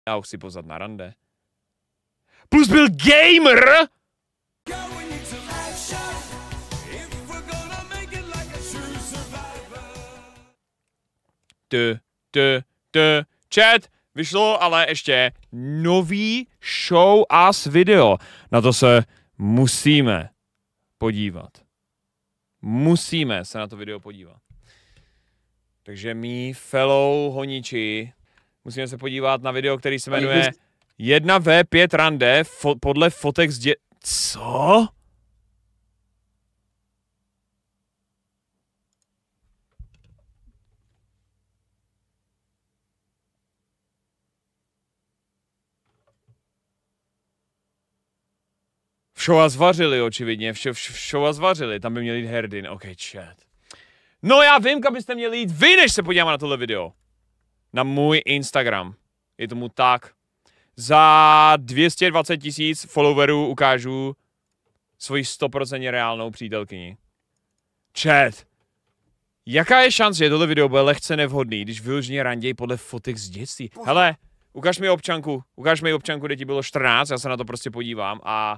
Já ho chci pozvat na rande. Plus byl gamer! Chat, vyšlo ale ještě nový show as video. Na to se musíme podívat. Musíme se na to video podívat. Takže mý fellow honiči, musíme se podívat na video, který se jmenuje 1v5 rande podle fotek z Co? Všova zvařili, očividně. Všova zvařili. Tam by měl jít Herdin. OK, chat. No já vím, kam byste měli jít vy, než se podíváme na tohle video. Na můj Instagram. Je tomu tak. Za 220 000 followerů ukážu svoji 100% reálnou přítelkyni. Chat. Jaká je šance, že tohle video bude lehce nevhodný, když vyloženě randěj podle fotek z dětství? Hele, ukaž mi občanku, kde ti bylo 14, já se na to prostě podívám a...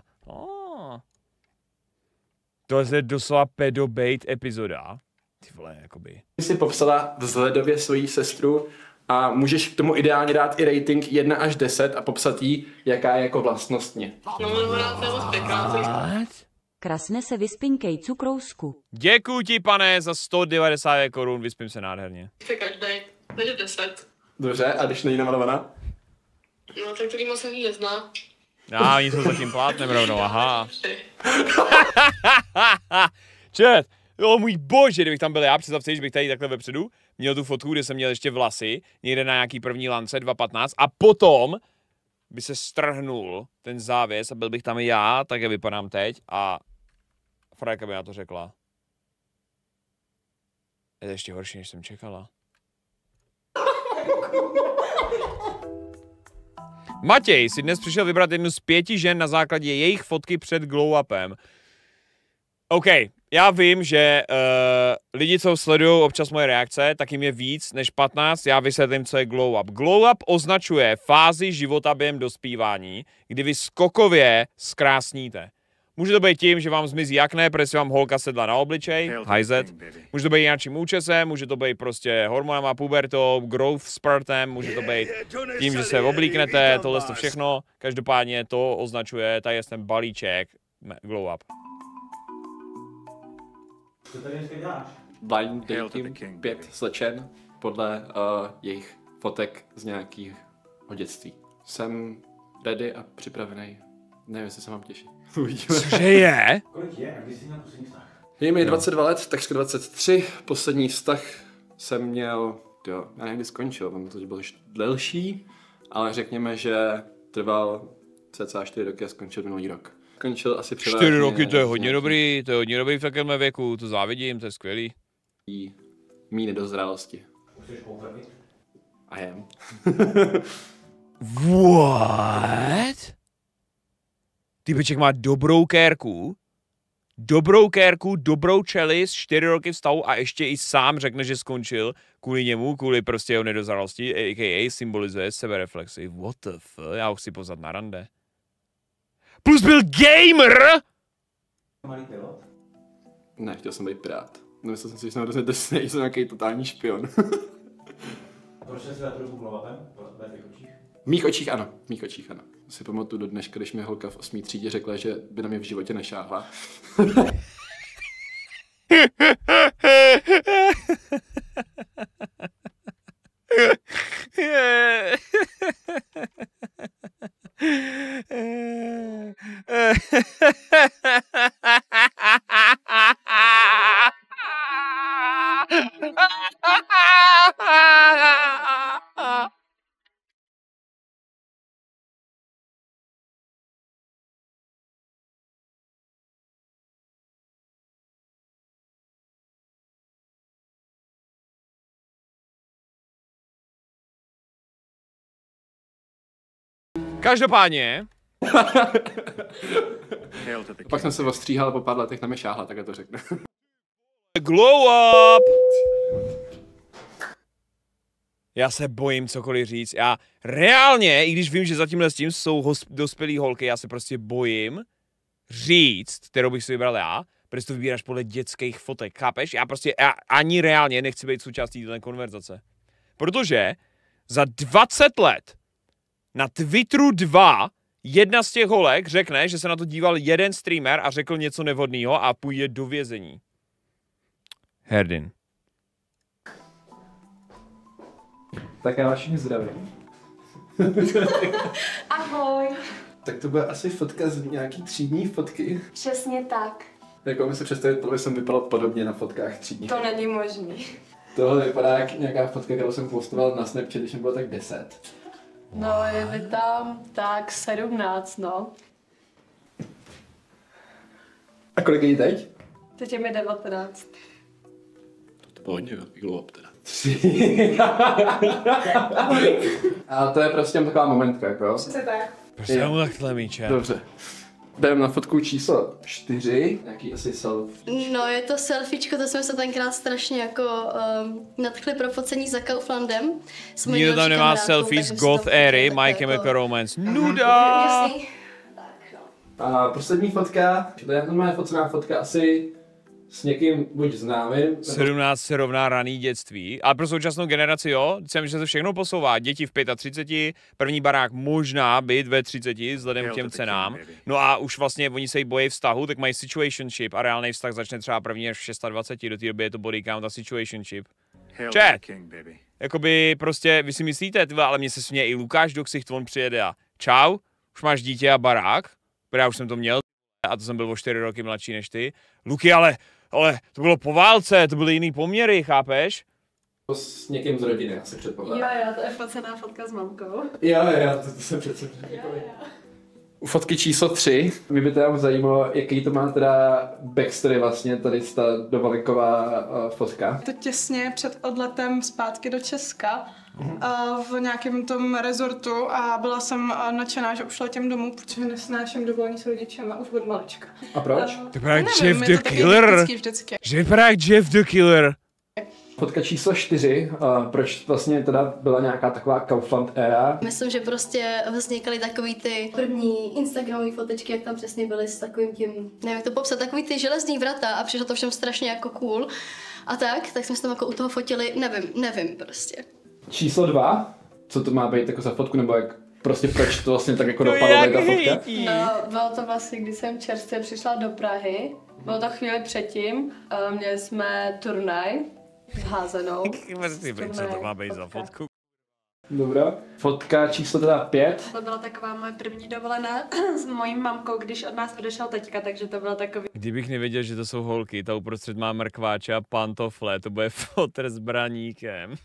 To je doslova pedobait epizoda. Ty vole, jakoby. Ty jsi popsala vzhledově svoji sestru a můžeš k tomu ideálně dát i rating 1 až 10 a popsat jí, jaká je jako vlastnostně. Krasně se vyspinkej, cukrousku. Děkuji ti, pane, za 190 korun, vyspím se nádherně. Chci každý, takže 10. Dobře, a když není namalovaná? No, tak to moc ani nezná. Oni jsou zatím plátnem rovnou, aha. Čet, jo můj bože, kdybych tam byl já, představte si, že bych tady takhle vepředu měl tu fotku, kde jsem měl ještě vlasy, někde na nějaký první lance, 2.15, a potom by se strhnul ten závěs a byl bych tam já, tak jak vypadám teď, a Frajka by na to řekla. Je to ještě horší, než jsem čekala. Matěj si dnes přišel vybrat jednu z 5 žen na základě jejich fotky před glow-upem. OK, já vím, že lidi, co sledují občas moje reakce, tak jim je víc než 15, já vysvětlím, co je glow-up. Glow-up označuje fázi života během dospívání, kdy vy skokově zkrásníte. Může to být tím, že vám zmizí akné, protože si vám holka sedla na obličej, hajzet. Může to být nějakým účesem, může to být prostě hormonama, pubertou, growth spurtem, může to být tím, že se oblíknete, tohle to všechno. Každopádně to označuje, tady je ten balíček glow up. Co tady dneska děláš? Blind dating 5 slečen podle jejich fotek z nějakého dětství. Jsem ready a připravený. Nevím, jestli se mám těšit. Uvidíme. Cože je? Kolik je? A kdy jsi měl poslední vztah? Je mi 22 let, takřka 23. Poslední vztah jsem měl, já nevím, kdy skončil, protože byl už delší, ale řekněme, že trval cca 4 roky a skončil minulý rok. Skončil asi převážně... 4 roky, to je hodně dobrý, v takovém věku, to závidím, to je skvělý. Mý nedozrálosti. I am. What? Týpeček má dobrou kérku, dobrou čelist, 4 roky vztahu a ještě i sám řekne, že skončil kvůli němu, kvůli prostě jeho nedozralosti, a.k.a. symbolizuje sebereflexi. What the fuck? Já ho chci pozvat na rande. Plus byl gamer! Malý pilot? Ne, chtěl jsem být pirát. Nemyslel jsem si, že jsem hrozně drsný, jsem nějaký totální špion. Proč jsi se trochu glow-upem? Ve tvých očích? V mých očích ano. Si pamatuju do dneška, když mi holka v 8. třídě řekla, že by na mě v životě nešáhla. Každopádně. Pak jsem se ostříhal a po pár letech na mě šáhla, tak já to řeknu. Glow up! Já se bojím cokoliv říct. Já reálně, i když vím, že za tímhle s tím jsou dospělý holky, já se prostě bojím říct, kterou bych si vybral já, protože to vybíráš podle dětských fotek, chápeš? Já ani reálně nechci být součástí této konverzace. Protože za 20 let na Twitteru 2 jedna z těch holek řekne, že se na to díval jeden streamer a řekl něco nevhodného a půjde do vězení. Herdin. Tak já vás všichni zdravím. Ahoj. Tak to bude asi fotka z nějaký třídní fotky. Přesně tak. Jako mi se představit, protože jsem vypadal podobně na fotkách třídních. To není možný. Tohle vypadá jak nějaká fotka, kterou jsem postoval na Snapchat, když jsem byl tak 10. No, je mi tam tak 17, no. A kolik je jí teď? Teď je mi 19. To bylo hodně velký glow up teda. A to je prostě taková momentka, jako. Přesně tak. Prostě mu takhle míče. Dobře. Jdeme na fotku číslo 4. Nějaký asi selfie. No, je to selfiečko, to jsme se tenkrát strašně jako nadchli pro focení za Kauflandem. Nikdo tam nemá selfie z goth éry, My Chemical Romance. Nuda! Jasný. Tak, no. A poslední fotka, to je normálně focená fotka asi s někým buď známým. 17 se rovná raný dětství, ale pro současnou generaci jo, jsem, že se všechno posouvá. Děti v 35, první barák možná být ve 30 vzhledem k těm cenám. No a už vlastně oni se jí bojí vztahu, tak mají situationship a reálný vztah začne třeba první až v 26, do té doby je to body count a situationship. Chat! Jakoby prostě, vy si myslíte, tyhle, ale mně se směje i Lukáš do ksicht, on přijede a čau, už máš dítě a barák, protože já už jsem to měl a to jsem byl o 4 roky mladší než ty. Luky, ale to bylo po válce, to byly jiný poměry, chápeš? S někým z rodiny, asi předpokládám. Jo, to je focená fotka s mamkou. Jo, to jsem přece U fotky číslo 3, mě by teda zajímalo, jaký to má teda backstory vlastně, tady ta dovolenková fotka. To těsně před odletem zpátky do Česka v nějakém tom rezortu a byla jsem nadšená, že už letěm domů, protože nesnáším dovolení s rodičema už od malička. A proč? To vypadá jak Jeff the Killer. Že vypadá jak Jeff the Killer. Fotka číslo 4, proč vlastně teda byla nějaká taková Kaufland éra? Myslím, že prostě vznikaly takový ty první instagramové fotečky, jak tam přesně byly s takovým tím, nevím jak to popsat, takový ty železný vrata a přišlo to všem strašně jako cool. A tak jsme se tam jako u toho fotili, nevím prostě. Číslo 2, co to má být jako za fotku, nebo jak prostě proč to vlastně tak jako dopadlo ta fotka? No, bylo to vlastně, když jsem čerstvě přišla do Prahy, bylo to chvíli předtím, měli jsme turnaj s házenou. Co to má být za fotku? Dobrá. Fotka číslo teda 5. To byla taková moje první dovolená s mojí mamkou, když od nás odešel teďka, takže to bylo takový... Kdybych nevěděl, že to jsou holky, ta uprostřed má mrkváče a pantofle, to bude fotr s braníkem.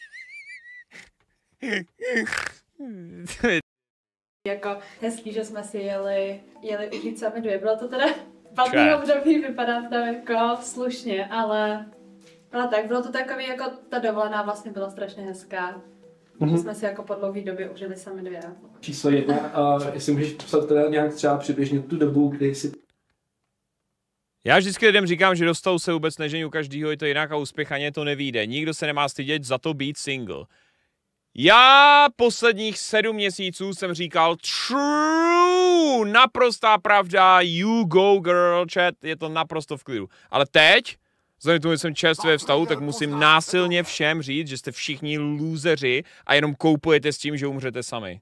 Jako hezký, že jsme si jeli užít sami dvě. Bylo to teda špatný období, vypadá to jako slušně, ale tak, bylo to takový, jako ta dovolená vlastně byla strašně hezká. Že jsme si jako po dlouhý době užili sami dvě. Číslo 1, jestli můžeš popsat teda nějak třeba přibližně tu dobu, kdy jsi... Já vždycky lidem říkám, že dostal se vůbec nežení u každýho, je to jinak a uspěchaně to nevíde. Nikdo se nemá stydět za to být single. Já posledních 7 měsíců jsem říkal true, naprostá pravda, you go girl, chat, je to naprosto v klidu. Ale teď, vzhledem k tomu, že jsem čerstvě vztahu, tak musím násilně všem říct, že jste všichni lůzeři a jenom koupujete s tím, že umřete sami.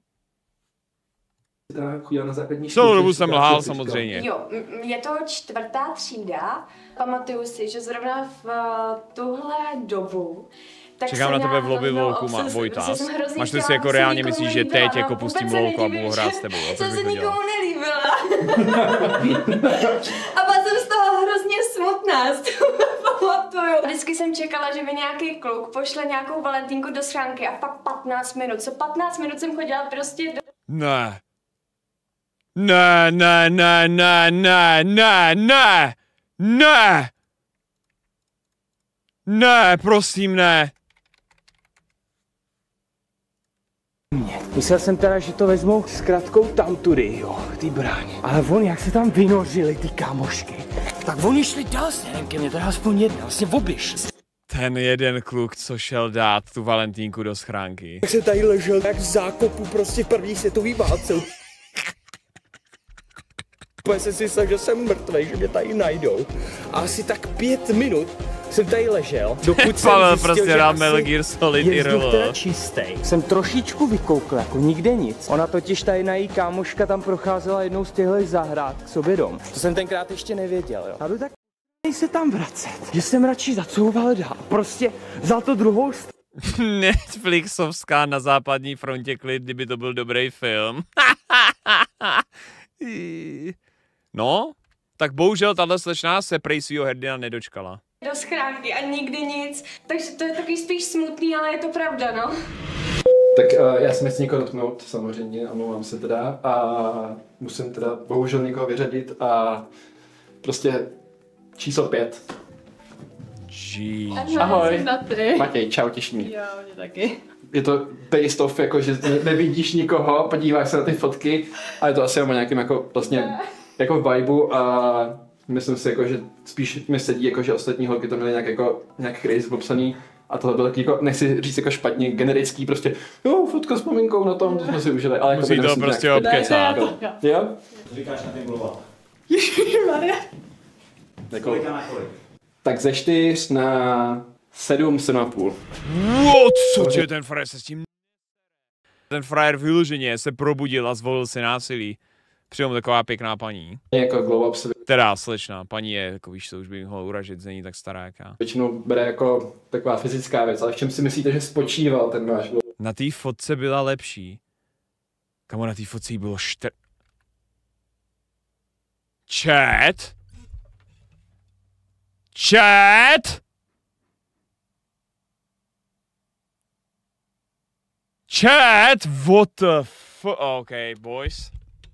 Celou dobu jsem lhal, samozřejmě. Jo, je to 4. třída. Pamatuju si, že zrovna v tuhle dobu čekám na tebe v lobby volku, Vojtas. Máš to si jako reálně myslíš, že teď jako pustím volku a budu hrát s tebou. Jsem se nikomu nelíbila. A pak jsem z toho hrozně smutná, z toho pamatuju. Vždycky jsem čekala, že mi nějaký kluk pošle nějakou valentínku do schránky a pak 15 minut. Co 15 minut jsem chodila prostě do... Ne. Ne, ne, ne, ne, ne, ne, ne, ne. Ne, prosím, ne. Myslel jsem teda, že to vezmou s kratkou tamtudy, jo, ty bráně. Ale on, jak se tam vynořili, ty kámošky, tak oni šli dál směrem ke mně, to je aspoň jedna, vlastně obě šli. Ten jeden kluk, co šel dát tu Valentínku do schránky. Tak jsem tady ležel jak v zákopu prostě v první světový válce. Úplně jsem si myslel, že jsem mrtvej, že mě tady najdou. A asi tak 5 minut jsem tady ležel, dokud jsem Pavel zjistil, prostě že dá asi Metal Gear Solid je vzduch IRL. teda čistej. Jsem trošičku vykoukl, jako nikde nic. Ona totiž tady na její kámoška tam procházela jednou z těchto zahrad k sobě dom. To jsem tenkrát ještě nevěděl, jo. A byl tak se tam vracet, že jsem radši zacouval dál. Prostě vzal to druhou Netflixovská na západní frontě klid, kdyby to byl dobrý film. No, tak bohužel tahle slečná se prej svýho hrdina nedočkala. Do schránky a nikdy nic. Takže to je takový spíš smutný, ale je to pravda, no. Tak já jsem nechci někoho dotknout, samozřejmě, omlouvám se teda. A musím teda bohužel někoho vyřadit a prostě číslo 5. Ahoj. Matěj, čau, těšný. Jo, mě taky. Je to based off, jako že nevidíš nikoho, podíváš se na ty fotky a je to asi o nějakým jako vlastně jako vibu a myslím si jako, že spíš mi sedí jako, že ostatní holky to měly nějak crazy popsaný a tohle bylo taky jako, nechci říct jako špatně, generický prostě, jo, fotka s pominkou na tom, to jsme si užili, ale musí jako to prostě obkecat. Jo? Co říkáš na ten glow up? Ježišmarja. Kolika na kolik? Tak ze 4 na 7, 7,5. What? Co tě ten frajer se s tím... Ten frajer vyloženě se probudil a zvolil si násilí. Přitom taková pěkná paní. Jako glow up se Teda slečná, paní je, jako víš co, už by mi mohla uražit, není tak stará jak já. většinou bere jako taková fyzická věc, ale v čem si myslíte, že spočíval ten váš glow up? Na té fotce byla lepší. Kamo, na té fotce jí bylo Chat? Chat? Chat? What the fuck? Okay, boys.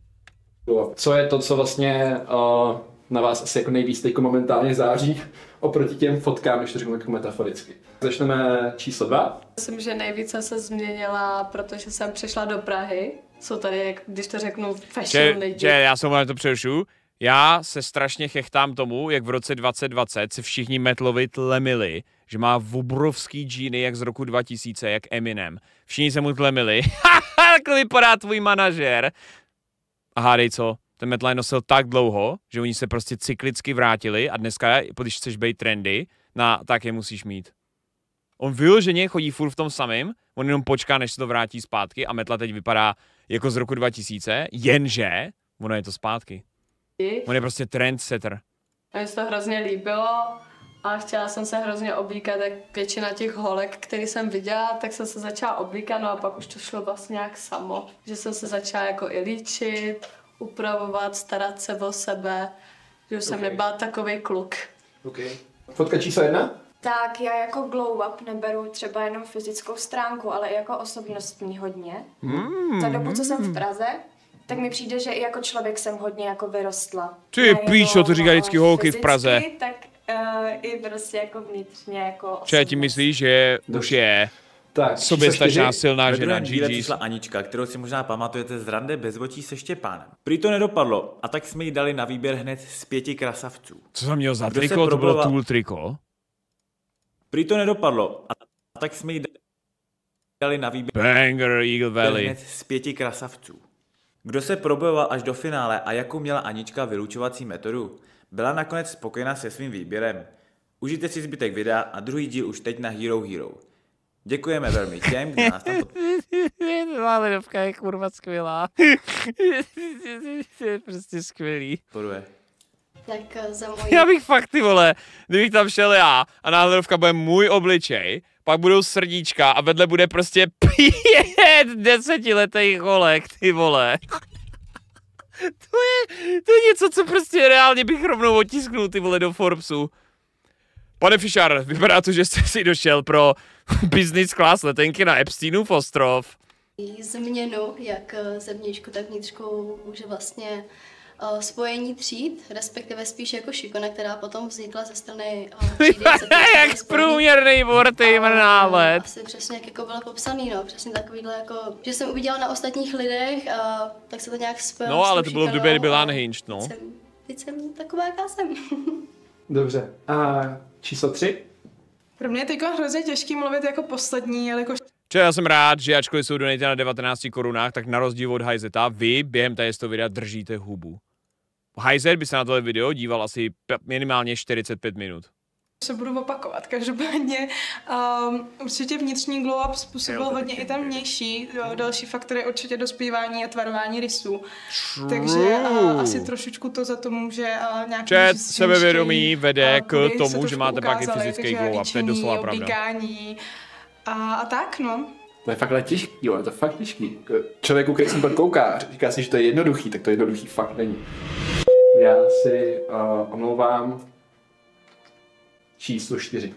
Co je to, co vlastně na vás asi jako nejvíc teďko momentálně září oproti těm fotkám, když to řeknu jako metaforicky. Začneme číslo 2. Myslím, že nejvíce se změnila, protože jsem přišla do Prahy. Jsou tady, jak, když to řeknu, fashion lidi. Já jsem vám to přerušu. Já se strašně chechtám tomu, jak v roce 2020 se všichni metlovi tlemili, že má obrovský džíny, jak z roku 2000, jak Eminem. Všichni se mu tlemili. Tak vypadá tvůj manažer. A hádej co, ten metl nosil tak dlouho, že oni se prostě cyklicky vrátili a dneska, když chceš být trendy, tak je musíš mít. On vyloženě chodí furt v tom samém, on jenom počká, než se to vrátí zpátky a metla teď vypadá jako z roku 2000, jenže ono je to zpátky. On je prostě trendsetter. A mi se to hrozně líbilo a chtěla jsem se hrozně oblíkat, jak většina těch holek, který jsem viděla, tak jsem se začala oblíkat, no a pak už to šlo vlastně nějak samo. Že jsem se začala jako i líčit, upravovat, starat se o sebe, že už jsem nebyla takovej kluk. Okay. Fotka číslo 1? Tak já jako glow up neberu třeba jenom fyzickou stránku, ale i jako osobnostní hodně. Za dobu, co jsem v Praze, tak mi přijde, že i jako člověk jsem hodně jako vyrostla. Ty píčo, to říkají vždycky holky v Praze. Tak i prostě jako vnitřně jako Če ti myslíš, že už je soběstačná silná žena díle přišla Anička, kterou si možná pamatujete z rande bez očí se Štěpánem. Prý to nedopadlo a tak jsme jí dali na výběr hned z 5 krasavců. Co jsem měl za triko? To bylo Tool triko? Prý to nedopadlo a tak jsme jí dali na výběr Banger Eagle Valley hned z 5 krasavců. Kdo se probojoval až do finále a jakou měla Anička vylučovací metodu, byla nakonec spokojená se svým výběrem. Užijte si zbytek videa a druhý díl už teď na Hero Hero. Děkujeme velmi těm, kdo nás tam Válenovka je kurva skvělá. Je prostě skvělý. podporuje. Tak za můj... Já bych fakt, ty vole, kdybych tam šel já a náhledovka bude můj obličej, pak budou srdíčka a vedle bude prostě 5 desetiletých holek, ty vole. To je něco, co prostě reálně bych rovnou otisknul, ty vole, do Forbesu. Pane Fischar, vypadá to, že jste si došel pro business class letenky na Epsteinův ostrov. Změnu, jak zevnějšku, tak vnitřku může vlastně spojení tříd, respektive spíš jako šikona, která potom vznikla ze strany třídy. Jak průměrný Wartamer nálet. Asi přesně jak jako bylo popsaný, no, přesně takovýhle jako, že jsem uviděla na ostatních lidech a tak se to nějak spojilo. No, ale to bylo v době, kdy byla unhinged, no. Teď jsem taková, jaká jsem. Dobře. A číslo 3? Pro mě je teď hrozně těžký mluvit jako poslední, jelikož... Já jsem rád, že ačkoliv jsou donaty na 19 korunách, tak na rozdíl od Hajzeta, vy během toho videa držíte hubu. Hajzet by se na tohle video díval asi minimálně 45 minut. Se budu opakovat. Každopádně určitě vnitřní glow up způsobil hodně i ten vnější. Další faktor je určitě dospívání a tvarování rysů. Takže asi trošičku to za to může nějaký sebevědomí vede k tomu, že máte pak i fyzický glow up. To je doslova pravda. Obíkání a tak, no. To je fakt těžký, jo, to je fakt těžký. Člověku, který jsem kouká a říká si, že to je jednoduchý, tak to jednoduchý fakt není. Já si omlouvám číslo 4.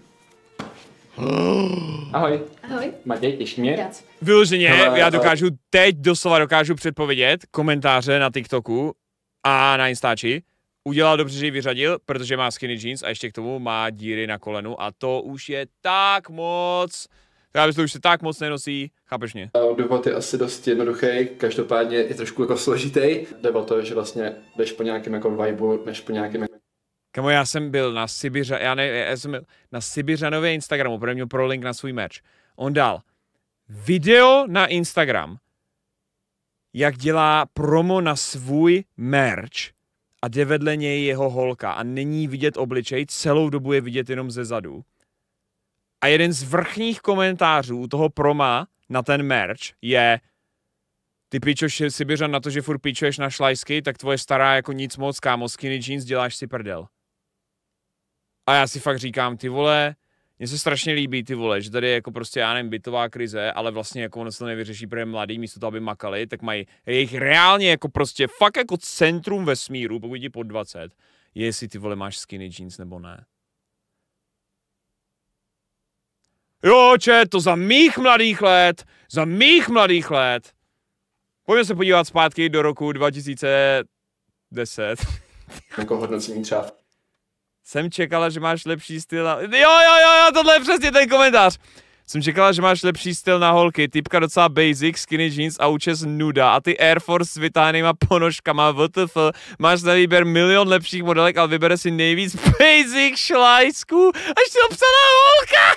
Ahoj. Ahoj. Matěj, těší mě. Vyloženě, já dokážu předpovědět komentáře na TikToku a na Instači. Udělal dobře, že ji vyřadil, protože má skinny jeans a ještě k tomu má díry na kolenu a to už je tak moc. To už se tak moc nenosí, chápeš mě? Důvod je asi dost jednoduchý, každopádně je trošku jako složitý. Jde o to, že vlastně jdeš po nějakém jako vibu, než po nějakém... Kamo, já jsem byl na na Sibiřanově Instagramu, protože měl pro link na svůj merch. On dal video na Instagram, jak dělá promo na svůj merch a jde vedle něj jeho holka a není vidět obličej, celou dobu je vidět jenom ze zadu. A jeden z vrchních komentářů toho proma na ten merch je: ty pičoš Sibiřan na to, že furt pičuješ na šlajsky, tak tvoje stará jako nic moc, kámo, skinny jeans, děláš si prdel. A já si fakt říkám, ty vole, mně se strašně líbí, ty vole, že tady je jako prostě, já nevím, bytová krize, ale vlastně jako ono se to nevyřeší, protože mladý, místo toho, aby makali, tak mají jejich reálně jako prostě fakt jako centrum vesmíru, pokud ti pod 20, je, jestli ty vole máš skinny jeans nebo ne. Jo, to za mých mladých let. Pojďme se podívat zpátky do roku 2010. Jako hodnocení třeba. Jsem čekala, že máš lepší styl na... Jo, tohle je přesně ten komentář. Jsem čekala, že máš lepší styl na holky. Typka docela basic, skinny jeans a účes nuda. A ty Air Force s vytáhnýma ponožkama, WTF. Máš na výběr milion lepších modelek, ale vybere si nejvíc basic šlajsků. Až si obsaná holka.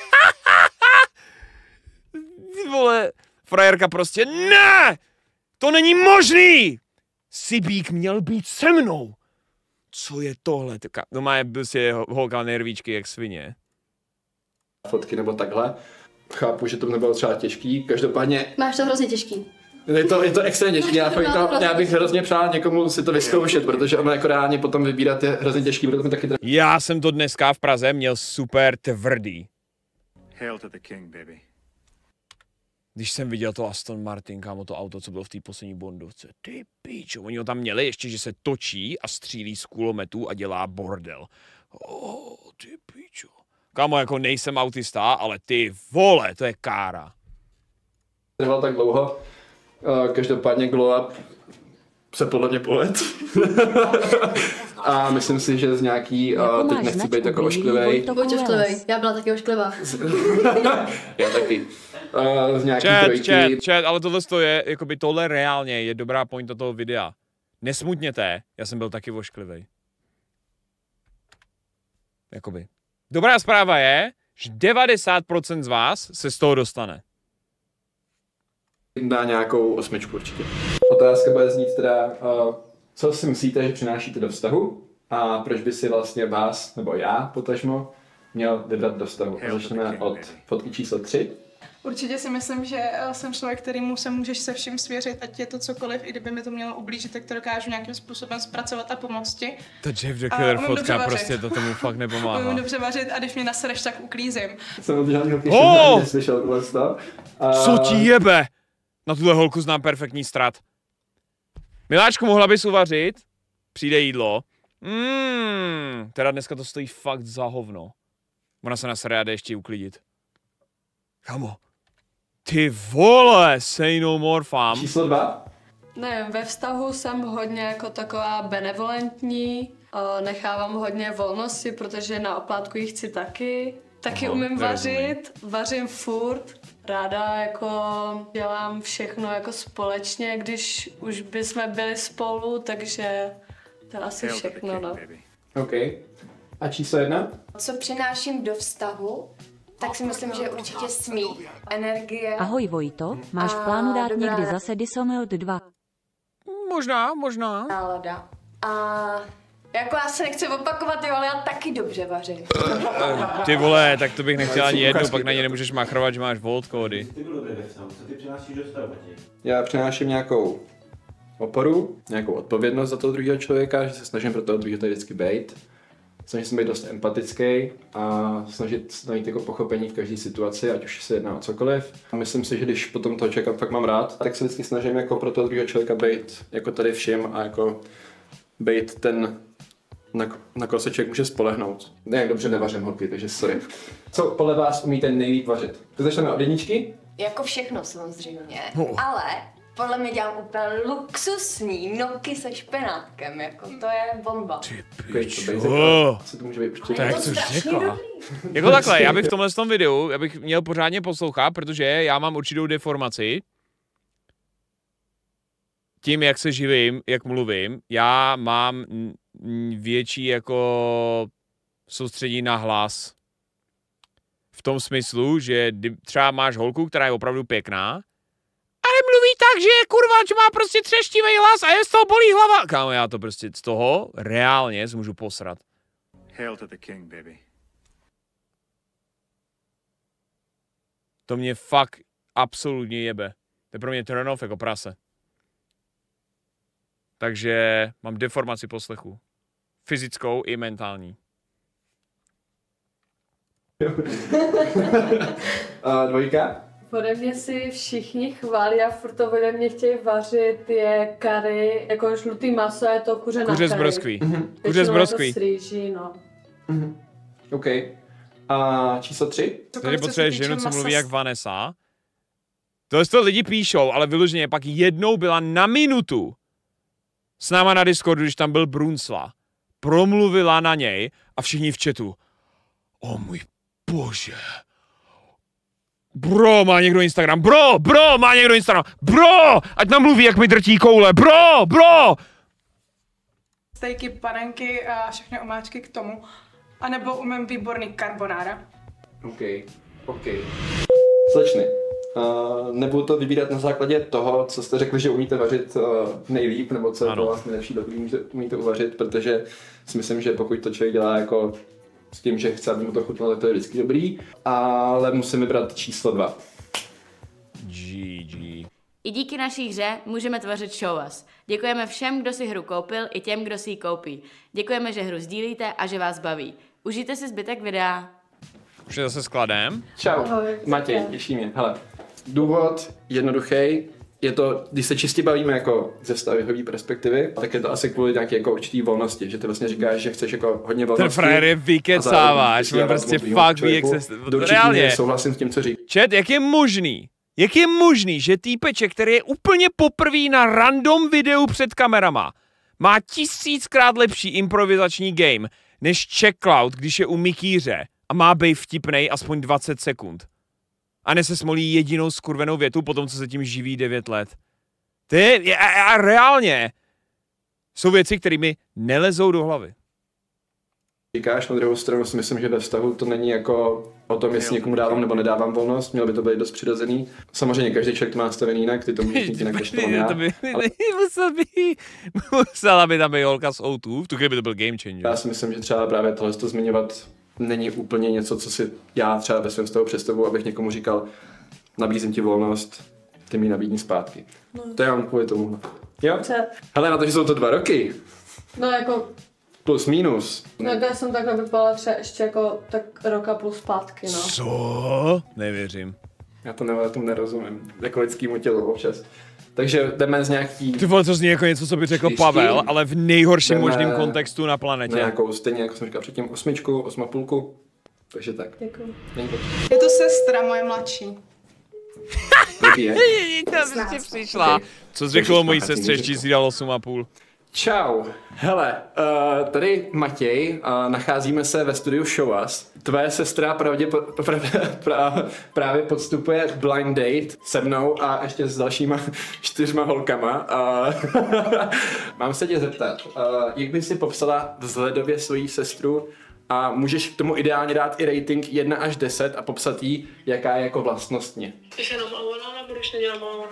Ty vole, frajerka prostě, ne! To není možný! Sibík měl být se mnou. Co je tohle? No má prostě holka nervíčky jak svině. Fotky nebo takhle. Chápu, že to nebylo třeba těžký, každopádně... Máš to hrozně těžký. Je to extrémně těžký, já bych hrozně přál někomu si to vyzkoušet, protože ono jako reálně potom vybírat je hrozně těžký, protože taky... Já jsem to dneska v Praze měl super tvrdý. Hail to the king, baby. Když jsem viděl to Aston Martin, kámo, to auto, co bylo v té poslední Bondovce, ty píčo, oni ho tam měli ještě, že se točí a střílí z kulometů a dělá bordel. Ty píčo. Kámo, jako nejsem autista, ale ty vole, to je kára. Trval tak dlouho, každopádně glow up se podle mě polet. A myslím si, že z nějaký, teď nechci být jako ošklivej. Buď ošklivej, já byla taky ošklivá. Já taky. Z nějaký trojky. Ale tohle reálně je dobrá pointa toho videa. Nesmutněte, já jsem byl taky ošklivej. Jakoby. Dobrá zpráva je, že 90% z vás se z toho dostane. Na nějakou 8 určitě. Otázka bude znít teda, co si myslíte, že přinášíte do vztahu a proč by si vlastně vás, nebo já potažmo, měl vybrat do vztahu. Začneme od fotky číslo 3. Určitě si myslím, že jsem člověk, kterýmu se můžeš se vším svěřit, ať je to cokoliv, i kdyby mi to mělo ublížit, tak to dokážu nějakým způsobem zpracovat a pomoct ti. Ta Jeff the Killer fotka prostě to tomu fakt nepomáhá. Umím dobře vařit a když mě nasereš, tak uklízím. Jsem od žádného neslyšel tohle stav. Co ti jebe? Na tuhle holku znám perfektní strat. Miláčku, mohla bys uvařit? Přijde jídlo. Teda dneska to stojí fakt za hovno. Ona se nasere a jde ještě uklidit. Kamo. Ty vole, say no more, fam. Číslo 2. Ne, ve vztahu jsem hodně jako taková benevolentní, nechávám hodně volnosti, protože na oplátku jich chci taky. Taky umím vařit, vařím furt, ráda jako dělám všechno jako společně, když už bychom byli spolu, takže to je asi všechno, no. OK. A číslo 1? Co přináším do vztahu? tak si myslím, že určitě smích, energie. Ahoj Vojto, máš v plánu dát dobrá někdy zase Dishonored 2? Možná. Nálada. A jako já se nechci opakovat, jo, ale já taky dobře vařím. Ty vole, tak to bych nechtěl ani jednu, pak na ně nemůžeš machrovat, že máš volt kódy. Co ty přinášíš do stavu, Já přináším nějakou oporu, nějakou odpovědnost za toho druhého člověka, že se snažím pro toho druhého tady vždycky bejt. Snažím se být dost empatický a snažit najít jako pochopení v každé situaci, ať už se jedná o cokoliv. A myslím si, že když potom toho člověka fakt mám rád, tak se vždycky snažím jako pro toho druhého člověka bejt jako tady všim a jako bejt ten, na koho se člověk může spolehnout. Nejak dobře nevařím, holky, takže sorry. Co podle vás umíte nejlíp vařit? To začneme od jedničky? Jako všechno samozřejmě, ale podle mě dělám úplně luxusní gnocchi se špenátkem, jako to je bomba. Co to může být určitě? Tak co řekla? Jako takhle, já bych v tomhle videu, já bych měl pořádně poslouchat, protože já mám určitou deformaci. Tím, jak se živím, jak mluvím, já mám větší jako soustředí na hlas. V tom smyslu, že třeba máš holku, která je opravdu pěkná, ale mluví tak, že je kurva, že má prostě třeštivý hlas a je z toho bolí hlava. Kámo, já to prostě z toho reálně se můžu posrat. Hail to the king, baby. To mě fakt absolutně jebe. To je pro mě turn off jako prase. Takže mám deformaci poslechu. Fyzickou i mentální. A dvojka? Ode mě si všichni chválí a furt to ode mě chtějí vařit, je curry, jako žlutý maso, je to kuře na curry. Kuře z broskví. Kuře z broskví. Většinou je to s rýží, no. OK. A číslo 3? Tady potřebuješ ženu, co mluví jak Vanessa. To lidi píšou, ale vyloženě pak jednou byla na minutu s náma na Discordu, když tam byl Brunsla. Promluvila na něj a všichni v chatu. O můj bože. Bro, má někdo Instagram. Bro, má někdo Instagram. Bro, ať nám mluví, jak mi drtí koule. Bro. Stejky, panenky a všechny omáčky k tomu. A nebo umím výborný carbonara. OK. Slečny, nebudu to vybírat na základě toho, co jste řekli, že umíte vařit nejlíp, nebo co je to vlastně nejlepší dobrý umíte uvařit, protože si myslím, že pokud to člověk dělá jako s tím, že chce, aby mu to chutnalo, tak to je vždycky dobrý, ale musím vybrat číslo 2. GG. I díky naší hře můžeme tvořit Show Us. Děkujeme všem, kdo si hru koupil, i těm, kdo si ji koupí. Děkujeme, že hru sdílíte a že vás baví. Užijte si zbytek videa. Už je zase skladem. Čau, Matěj, těší mě. Hele, důvod jednoduchý. Je to, když se čistě bavíme jako ze vztahové perspektivy, tak je to asi kvůli nějaké jako určitý volnosti, že ty vlastně říkáš, že chceš jako hodně volnosti. Ten frajer je vykecáváš, on prostě fakt ví, jak se... Reálně. Souhlasím s tím, co říkáš. Čet, jak je možný, že týpeček, který je úplně poprvý na random videu před kamerama, má 1000krát lepší improvizační game než Checkcloud, když je u mikýře a má být vtipnej aspoň 20 sekund. A ne se smolí jedinou skurvenou větu po tom, co se tím živí 9 let. A reálně jsou věci, které mi nelezou do hlavy. Říkáš, na druhou stranu si myslím, že ve vztahu to není jako o tom, jestli někomu dávám nebo nedávám volnost, mělo by to být dost přirozený. Samozřejmě každý člověk to má nastavený jinak, ty to můžeš mít jinak, než to mám já. Musela by tam být holka z O2, v tu chvíli by to byl game changer. Já si myslím, že třeba právě tohle zmiňovat není úplně něco, co si já třeba ve svém vztahu představuji, abych někomu říkal, nabízím ti volnost, ty mi nabídni zpátky. To je vám kvůli tomu. Jo? Hele, na to, že jsou to 2 roky. No jako... Plus minus. No já jsem takhle vypadala třeba ještě jako tak roka plus zpátky, no. Co? Nevěřím. Já tomu nerozumím. Jako lidskému tělu občas. Takže jdeme z nějaký... Ty vole, to zní jako něco, co by řekl Pavel, ale v nejhorším možným kontextu na planetě. Nějakou, stejně jako jsem říkal předtím, 8, 8,5. Takže tak. Děkuji. Je to sestra moje mladší. Ta prostě přišla. Co jsi řekl o mojí sestře, ještě si dal 8,5. Čau, hele, tady Matěj, nacházíme se ve studiu Show Us. Tvoje sestra právě podstupuje blind date se mnou a ještě s dalšíma 4 holkama. Mám se tě zeptat, jak bys si popsala vzhledově svoji sestru A můžeš k tomu ideálně dát i rating 1 až 10 a popsat jí, jaká je jako vlastnostně. Jsi namalovaná nebo když není namalovaná?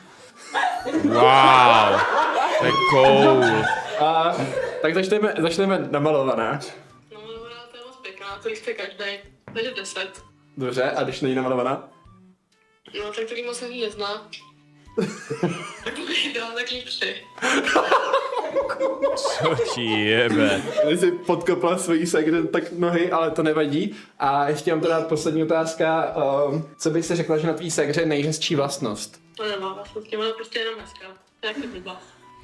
Wow, to je cool. Tak začneme namalovaná. Namalovaná to je moc pěkná, to jste každý. Takže 10. Dobře, a když není namalovaná? No tak to jí moc ani nezná. Dám takový 3. Co ti jebe? Ty jsi podkopla svojí segre tak nohy, ale to nevadí. A ještě mám teda poslední otázka. Co bych si řekla, že na tvý segře je nejhezčí vlastnost? To nemá vlastnosti, ona prostě jenom hezká. Jak to blbá.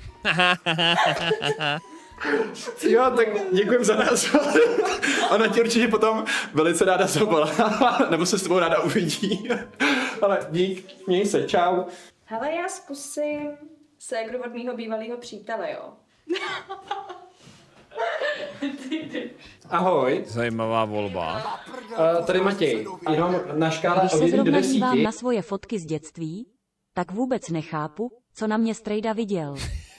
Jo, tak děkujem za nás. Ona ti určitě potom velice ráda zavolá, nebo se s tebou ráda uvidí. Ale dík, měj se, čau. Hele, já zkusím ségru od mýho bývalého přítele, jo. Ahoj. Zajímavá volba. Tady Matěj. Jenom na škále Když od se 1 do zrovna 10. dívám na svoje fotky z dětství, tak vůbec nechápu, co na mě strejda viděl.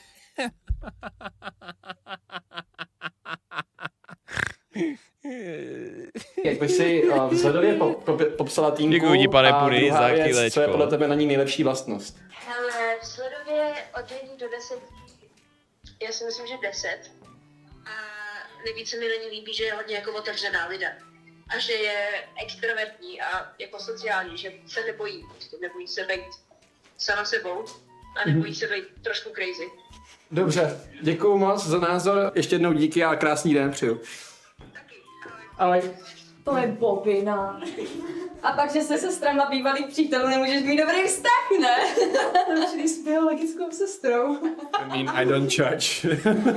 Jak by si vzhledově popsala týmku. Děkuji ti, pane a Puri, druhá za věc, kilečko. co je podle tebe na ní nejlepší vlastnost? Hele, vzhledově od 1 do 10, já si myslím, že 10. A nejvíce mi na ní líbí, že je hodně jako otevřená lidem. A že je extrovertní a jako sociální, že se nebojí, prostě nebojí se být sama sebou a nebojí se být trošku crazy. Dobře, děkuju moc za názor. Ještě jednou díky a krásný den přeju. Ahoj. To je bobina. A pak, že se sestrama bývalých přítelů nemůžeš mít dobrý vztah, ne? Začali s biologickou sestrou. I mean, I don't judge.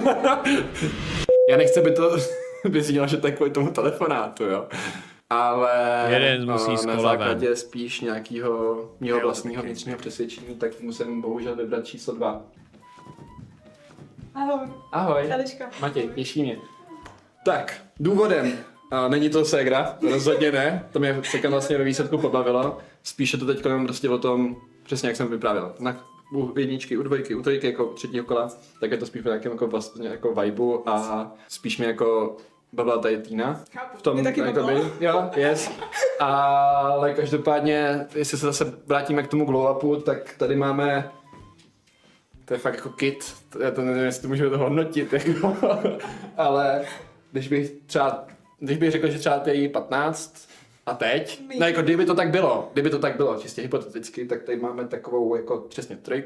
Já nechci, aby to vyznělo, že to je kvůli tomu telefonátu, jo. Ale jeden musí z na kola základě ven. spíš nějakého mého vlastního vnitřního přesvědčení, tak musím bohužel vybrat číslo 2. Ahoj. Ahoj. Eliška. Matěj, těší mě. Tak, důvodem. Není to ségra, rozhodně ne. To mě celkem vlastně ve výsledku pobavilo. Spíše to teď jenom prostě o tom, přesně jak jsem vyprávěl. U jedničky, u dvojky, u trojky jako třetího kola, tak je to spíš nějakém jako vlastně jako vibu a spíš mě jako bavila tady Týna. V tom jakoby, jo, yes. Ale každopádně, jestli se zase vrátíme k tomu glow upu, tak tady máme, to je fakt jako kit, já to nevím, jestli to můžu to hodnotit, jako, ale když bych řekl, že třeba to je jí 15 a teď, no jako kdyby to tak bylo, čistě hypoteticky, tak tady máme takovou jako přesně 3,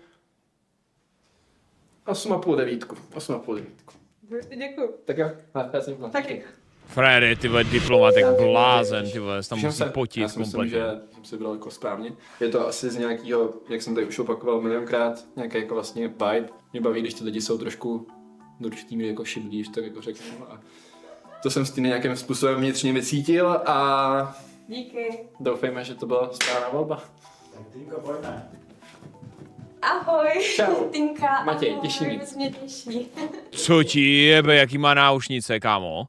8,5 devítku. Děkuju. Tak jo, já jsem to. Taky. Fréry, ty vole, diplomatek blázen, ty vole, tam musí potit já si myslím, kompletně. že jsem si byl jako správně. Je to asi z nějakého, jak jsem tady už opakoval milionkrát, nějaký jako vlastně vibe. Mě baví, když ty lidi jsou trošku do určitý míry jako šiblí, když tak jako řeknu. A to jsem s tím nějakým způsobem vnitřně vycítil a Díky. doufejme, že to byla správná volba. Tak Týnko, pojďme. Ahoj. Čau. Tinka. Matěj, ahoj, těší mě. moc mě těší. Co ti jebe, jaký má náušnice, kámo?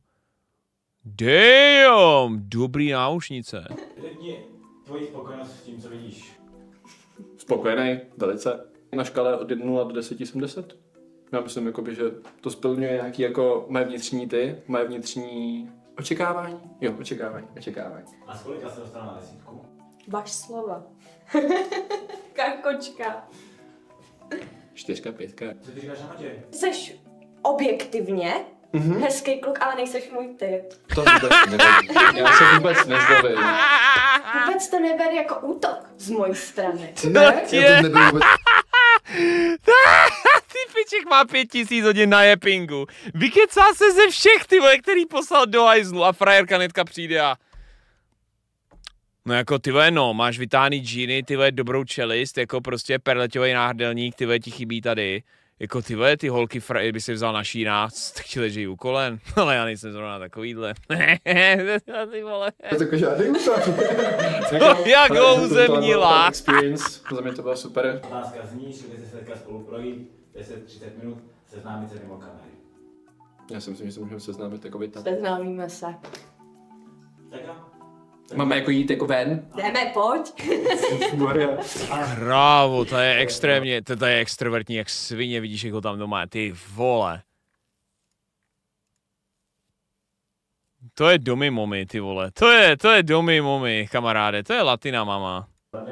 Damn, dobrý náušnice. Řekni tvoji spokojenost s tím, co vidíš. Spokojený, velice. Na škále od 1 do 10 jsem 10. Já myslím, jakoby, že to splňuje nějaký jako moje vnitřní očekávání. Jo, očekávání. A z kolika se dostala na 10? Vaš slova. Kakočka. 4, 5. Co ty říkáš na Matěj? Jseš objektivně hezký kluk, ale nejseš můj typ. To vůbec nevím. Já se vůbec nezdravím. Vůbec to neber jako útok z mojí strany. Ne, já to nebyl vůbec. Ty piček má 5000 hodin na jepingu. Vykecá se ze všech, ty vole, který poslal do hajzlu a frajerka netka přijde a... No jako ty vole, no, máš vytáhný džíny, ty vole, dobrou čelist, jako prostě perleťový náhrdelník, ty vole, ti chybí tady. Jako ty vole, ty holky by si vzal na šínách, tak ti leží u kolen. Ale já nejsem zrovna takovýhle. Ty vole. To žádný útok. Jak louzemnila. Experience, za mě to bylo super. Otázka zní, že byste se teďka spolu projít 10-30 minut, seznámit se mimo kamery. Já si myslím, že se můžeme seznámit jako tak. Seznámíme se. Tak jo. Máme jako jít jako ven? Jdeme, pojď. Krávo, to je extrémně, to je extrovertní jak svině, vidíš, jak ho tam doma, ty vole. To je domy momy, ty vole. To je domy momy, kamaráde. To je latina mama.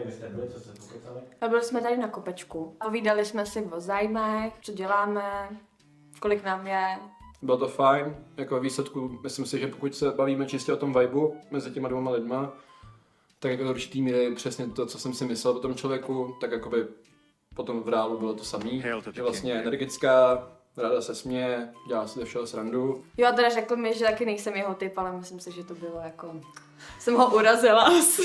A byli jsme tady na kopečku. Povídali jsme si o zájmech, co děláme, kolik nám je. Bylo to fajn, jako výsledku, myslím si, že pokud se bavíme čistě o tom vibu mezi těma dvěma lidma, tak jako do určitý míry přesně to, co jsem si myslel o tom člověku, tak jakoby potom v reálu bylo to samý. Je vlastně energická, ráda se směje, dělá si ze všeho srandu. Jo, a teda řekl mi, že taky nejsem jeho typ, ale myslím si, že to bylo jako... Jsem ho urazila asi.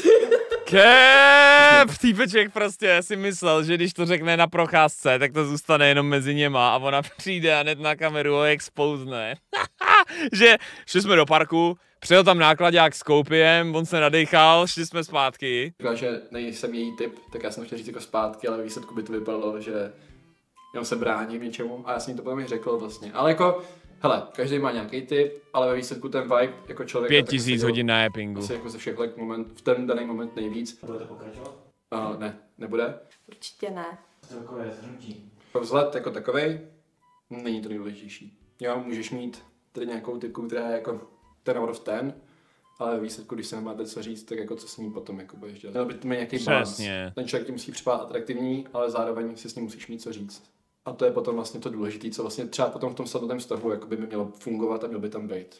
Týpeček prostě si myslel, že když to řekne na procházce, tak to zůstane jenom mezi něma a ona přijde a hned na kameru ho expozne. Že šli jsme do parku, přijel tam nákladák s koupiem, on se nadechal, šli jsme zpátky. Říkala, že nejsem její typ, tak já jsem chtěl říct jako zpátky, ale výsledku by to vypadalo, že jenom se bráním něčemu a já jsem jí to potom i řekl vlastně. Ale jako, hele, každý má nějaký typ, ale ve výsledku ten vibe jako člověk... 5000 hodin na Eppingu. Asi jako ze všech moment, v ten daný moment nejvíc. Bude to pokračovat? Ne, nebude. Určitě ne. To je takové zhrnutí. Vzhled jako takovej není to nejdůležitější. Jo, můžeš mít tady nějakou typku, která je jako 10 out of 10, ale ve výsledku, když se nemáte co říct, tak jako co s ním potom jako budeš dělat. Měl by to mít nějaký balans. Ten člověk ti musí připadat atraktivní, ale zároveň si s ním musíš mít co říct. A to je potom vlastně to důležité, co vlastně třeba potom v tom samotném vztahu jako by mělo fungovat a měl by tam být.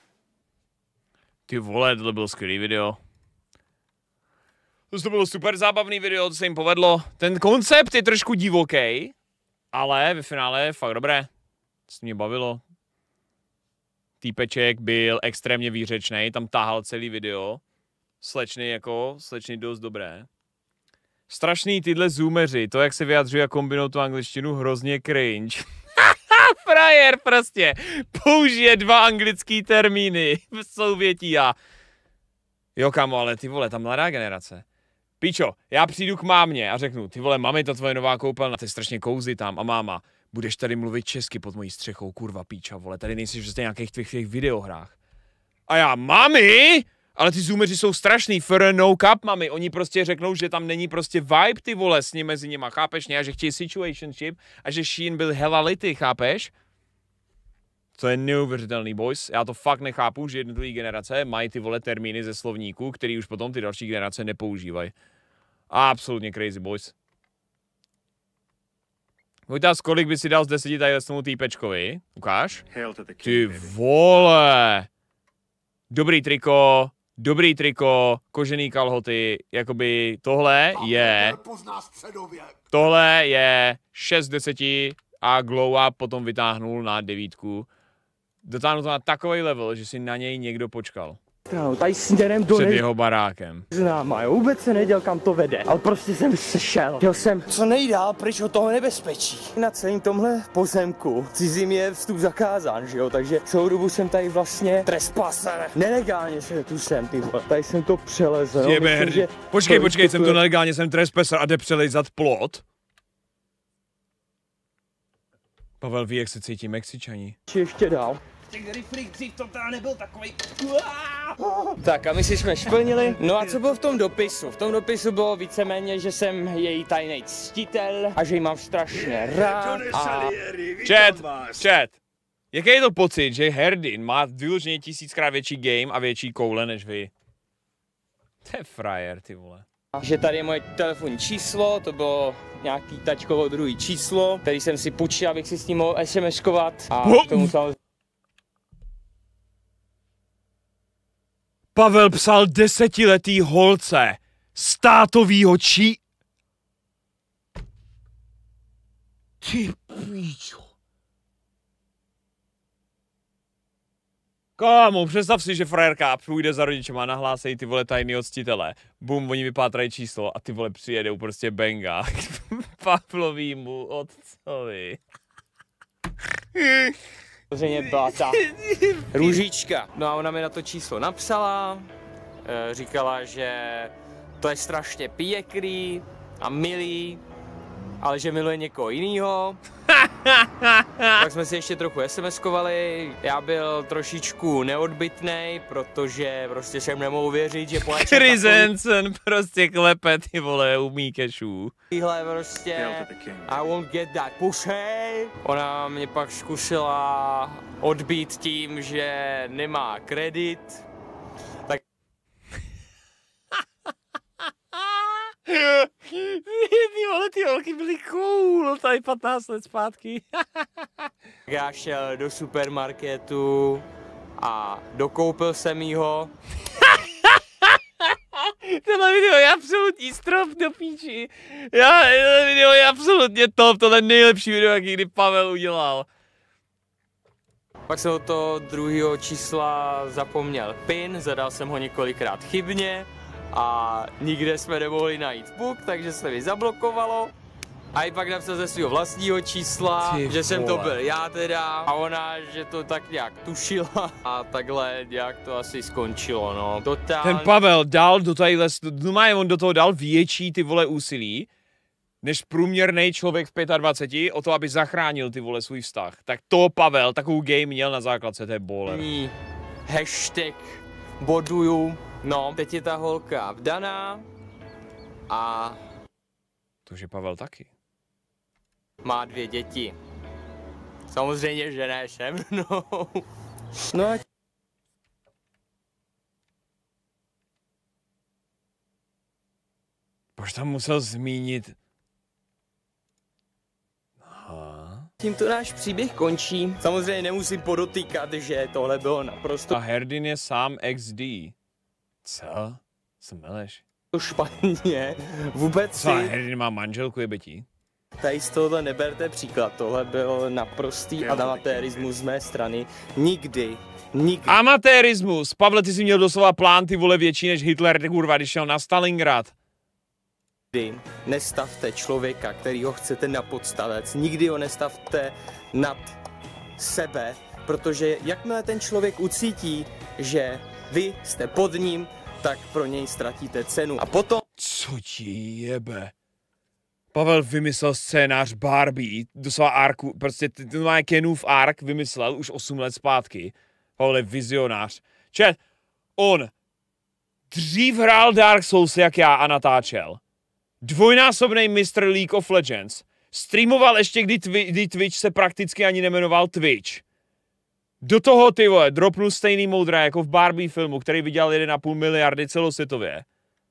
Ty vole, tohle bylo skvělý video. To bylo super zábavný video, to se jim povedlo. Ten koncept je trošku divoký, ale ve finále je fakt dobré. To mě bavilo. Týpeček byl extrémně výřečný, tam táhal celý video. Slečny dost dobré. Strašný tyhle zoomeři, to jak se vyjadřují a kombinují tu angličtinu, hrozně cringe. Frajer prostě použije 2 anglický termíny v souvětí a... Jo kamo, ale ty vole, ta mladá generace. Píčo, já přijdu k mámě a řeknu, ty vole, mami, to tvoje nová koupelna, to je strašně cozy tam a máma, budeš tady mluvit česky pod mojí střechou, kurva píča, vole, tady nejsi v nějakých tvých videohrách. A já, mami? Ale ty zoomeři jsou strašný, for no cap, mami, oni prostě řeknou, že tam není prostě vibe, ty vole, s ním mezi nima, chápeš, ne? A že chtějí situationship a že Shein byl hella litý, chápeš? To je neuvěřitelný, boys. Já to fakt nechápu, že jednotlivé generace mají ty vole termíny ze slovníku, který už potom ty další generace nepoužívají. Absolutně crazy, boys. Vojtas, kolik by si dal z 10 tady tomu týpečkovi? Ukáž? Ty vole. Dobrý triko, kožený kalhoty, jakoby tohle je 6 z 10 a glow up potom vytáhnul na 9. Dotáhnu to na takový level, že si na něj někdo počkal. No, tady směrem do před jeho barákem. Známa, jo, vůbec se neděl, kam to vede, ale prostě jsem sešel. Chtěl jsem co nejdál pryč od toho nebezpečí. Na celém tomhle pozemku cizím je vstup zakázán, že jo, takže celou dobu jsem tady vlastně trespaser. Nelegálně se tu jsem, ty vole, tady jsem to přelezl. Počkej, jsem to nelegálně, jsem trespaser a jde přelezat plot. Pavel ví, jak se cítí Mexičani. Ještě dál. Tak a my si jsme splnili. No a co bylo v tom dopisu? V tom dopisu bylo víceméně, že jsem její tajný ctitel a že jí mám strašně rád a... Chat. Jaký je to pocit, že Herdin má vyloženě 1000krát větší game a větší koule než vy? To je frajer, ty vole. Že tady je moje telefonní číslo, to bylo nějaký tačkovo druhý číslo, který jsem si půjčil, abych si s ním mohl SMS-kovat a tomu samozřejmě... Pavel psal 10letý holce státovýho Ty píčo. Kámo, představ si, že frajerka půjde za rodičema, nahlásej ty vole tajný hostitele. Bum, oni vypátrají číslo a ty vole přijedou prostě benga k Pavlovýmu otcovi. Samozřejmě byla ta Růžička. No a ona mi na to číslo napsala, říkala, že to je strašně pěkný a milý ale že miluje někoho jinýho. Tak jsme si ještě trochu SMS-kovali, já byl trošičku neodbytnej, protože prostě jsem nemohl věřit, že po Chris Hansen prostě klepe, ty vole, umí kešů. Týhle prostě, I won't get that pussy. Ona mě pak zkusila odbít tím, že nemá kredit. Tak Ty vole, ty holky byly cool, tady 15 let zpátky. já šel do supermarketu a dokoupil jsem jího. Tohle video je absolutní strop do píči. Tohle video je absolutně top, tohle je nejlepší video, jaký kdy Pavel udělal. Pak jsem od toho druhého čísla zapomněl PIN, zadal jsem ho několikrát chybně a nikde jsme nemohli najít book, takže se mi zablokovalo. A i pak napsal ze svého vlastního čísla, že jsem to byl já teda a ona, že to tak nějak tušila a takhle nějak to asi skončilo, no. Totálně. Ten Pavel dal do tadyhle, on do toho dal větší ty vole úsilí, než průměrný člověk v 25 o to, aby zachránil ty vole svůj vztah. Tak to Pavel, takovou game měl na základce, to je bowler. Hashtag boduju, no, teď je ta holka vdaná a... To je Pavel taky. Má 2 děti. Samozřejmě, že ne se mnou. No a... Proč tam musel zmínit? Aha. Tímto náš příběh končí. Samozřejmě nemusím podotýkat, že tohle bylo naprosto... A Herdin je sám XD. Co? Co meleš? Špatně. Vůbec Co, si... Herdin má manželku, jebetí? Tady z tohohle neberte příklad. Tohle byl naprostý amatérismus z mé strany. Nikdy. Amatérismus! Pavle, ty jsi měl doslova plán, ty vole, větší než Hitler, kurva, když šel na Stalingrad. Nikdy nestavte člověka, kterýho chcete na podstavec. Nikdy ho nestavte nad sebe, protože jakmile ten člověk ucítí, že vy jste pod ním, tak pro něj ztratíte cenu. A potom... Co ti jebe? Pavel vymyslel scénář Barbie, doslova Arku, prostě to má Kenův Ark vymyslel už 8 let zpátky. Pavel je vizionář. Čet, on dřív hrál Dark Souls jak já a natáčel. Dvojnásobný mistr League of Legends. Streamoval ještě, kdy Twitch se prakticky ani nemenoval Twitch. Do toho, ty vole, dropnul stejný moudra jako v Barbie filmu, který vydělal 1,5 miliardy celosvětově.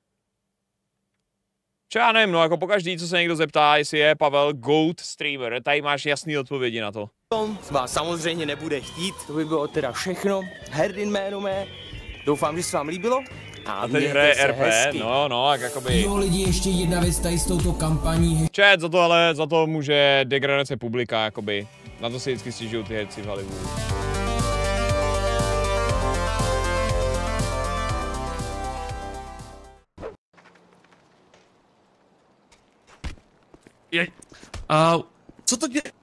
Čo já nevím, no jako pokaždý, co se někdo zeptá, jestli je Pavel GOAT streamer, tady máš jasný odpovědi na to. Vás samozřejmě nebude chtít, to by bylo teda všechno. Herdin jméno mé, doufám, že se vám líbilo. A teď hraje RP, hezky. No, jak jakoby... Jo lidi, ještě jedna věc tady s touto kampaní. Čet, za to může degradace publika, jakoby. Na to si vždycky stěžují ty herci v Hollywoodu. Au. Co to děje?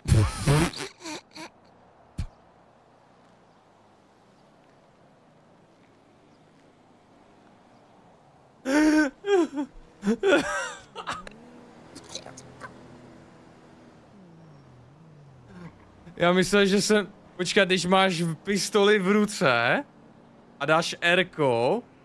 Já myslel, že jsem... Počkat, když máš pistoli v ruce a dáš R-ko,